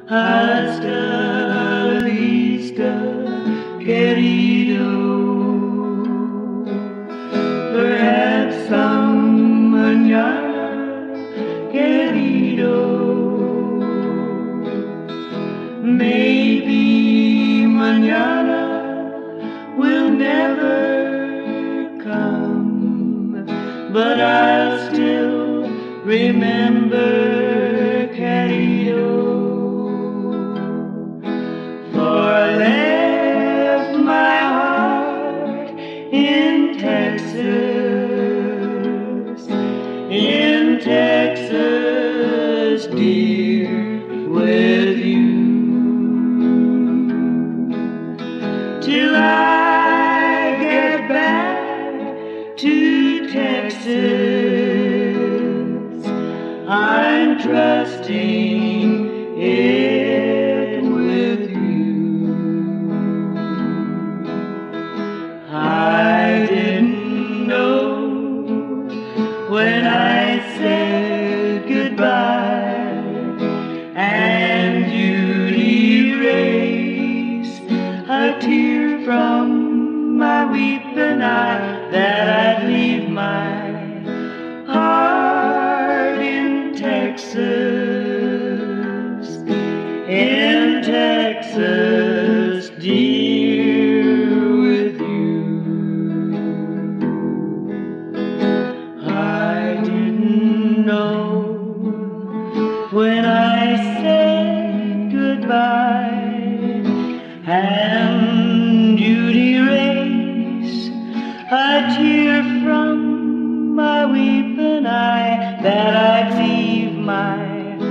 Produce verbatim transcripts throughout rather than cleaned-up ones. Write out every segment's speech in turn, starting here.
Hasta la vista, querido. Perhaps some mañana, querido. Maybe mañana will never come, but I'll still remember, querido. For I left my heart in Texas, in Texas, dear, with you. Till I get back to Texas, I'm trusting it with you. I didn't know when I said goodbye, and you'd erase a tear from my weeping eye, that I'd leave my heart in Texas, in Texas, dear, with you. I didn't know when I said goodbye, and you'd erase a tear from my weeping eye, that I'd leave my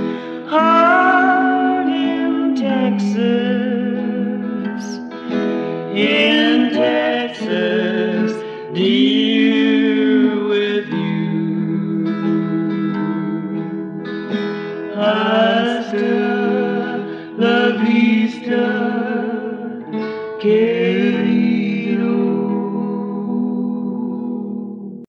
heart in Texas, in Texas, dear, with you. Hasta la vista, que